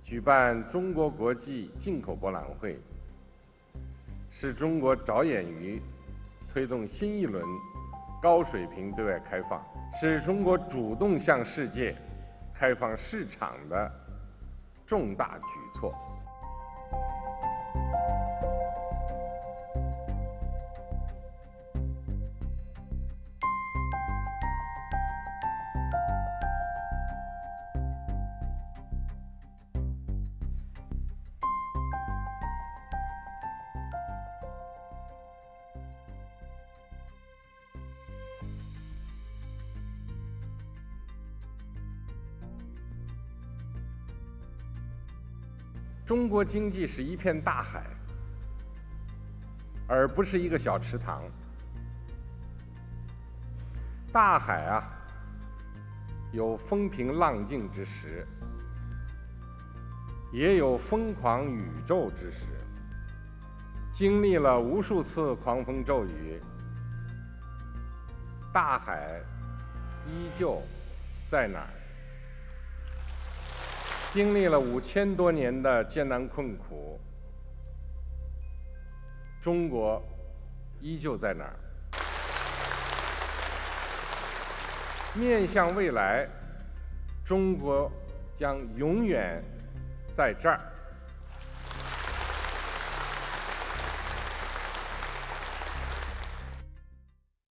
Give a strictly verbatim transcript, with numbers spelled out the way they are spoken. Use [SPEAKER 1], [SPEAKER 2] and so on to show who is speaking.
[SPEAKER 1] 举办中国国际进口博览会，是中国着眼于推动新一轮高水平对外开放，是中国主动向世界开放市场的重大举措。中国经济是一片大海，而不是一个小池塘。大海啊，有风平浪静之时，也有疯狂宇宙之时。经历了无数次狂风骤雨，大海依旧在哪儿？经历了五千多年的艰难困苦，中国依旧在哪儿？面向未来，中国将永远在这儿。